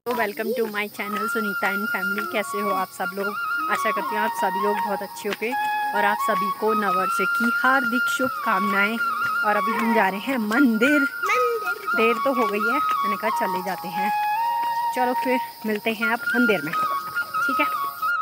तो welcome to my channel Sunita and family. कैसे हो आप सब लोग? आशा करती हूँ आप सभी लोग बहुत अच्छे होंगे और आप सभी को नववर्ष की हार्दिक शुभकामनाएं। और अभी हम जा रहे हैं मंदिर। देर तो हो गई है, मैंने कहा चले जाते हैं। चलो फिर मिलते हैं आप मंदिर में, ठीक है।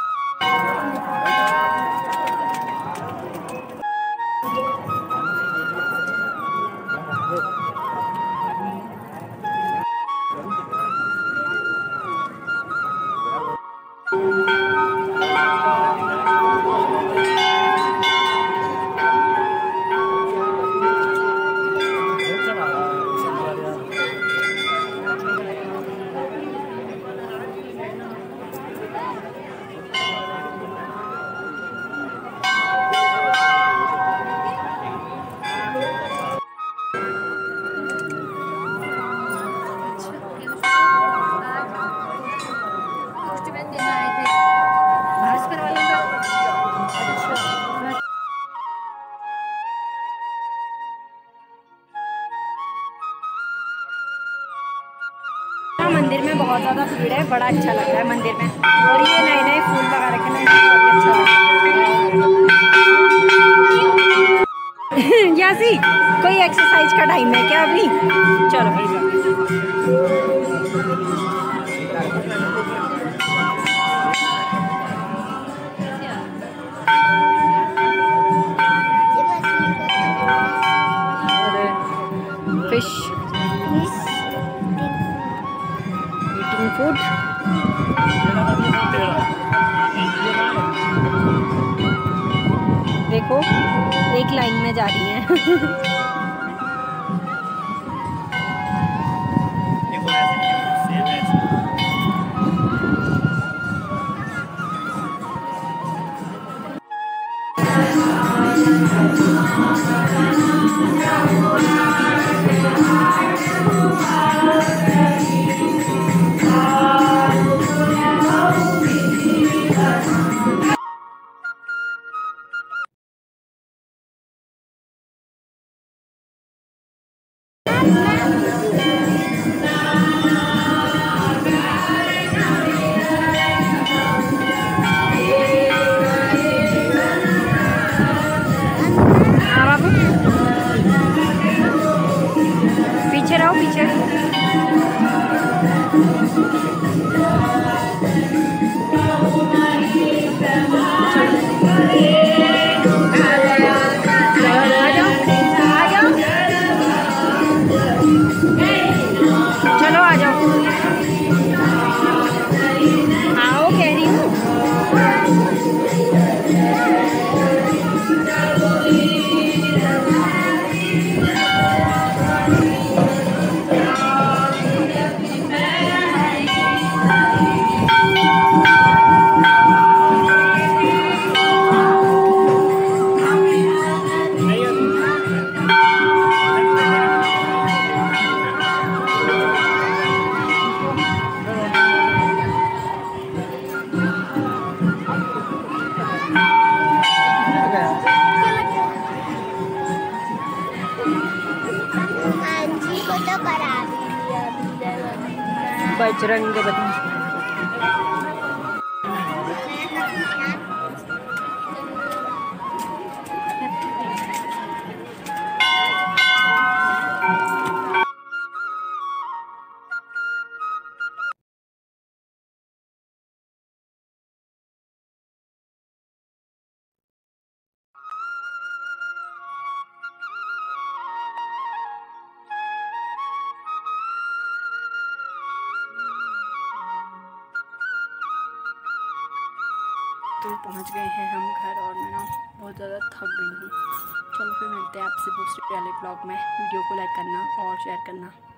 मंदिर में बहुत ज़्यादा भीड़ है, बड़ा अच्छा लग रहा है मंदिर में। और ये नए नए फूल लगा रखे हैं, बहुत ही अच्छा लग रहा है। यासी कोई एक्सरसाइज का टाइम है क्या अभी? चलो भाई फिश ईटिंग फूड। देखो एक लाइन में जा रही है। पीछे रहो, पीछे। चलो आ जाओ। आओ कह रही हूँ। बजरंगबली। तो पहुंच गए हैं हम घर और मैं ना बहुत ज़्यादा थक गई हूँ। चलो फिर मिलते हैं आपसे दूसरे वाले ब्लॉग में। वीडियो को लाइक करना और शेयर करना।